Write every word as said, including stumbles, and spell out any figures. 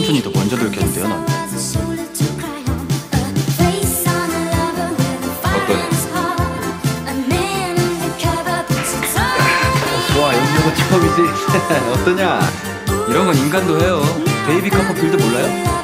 튼튼이 더 먼저 들켰는데요, 난. 어떠냐? 좋아, 영국은 힙합이지. 어떠냐? 이런 건 인간도 해요. 베이비 카퍼필드 몰라요?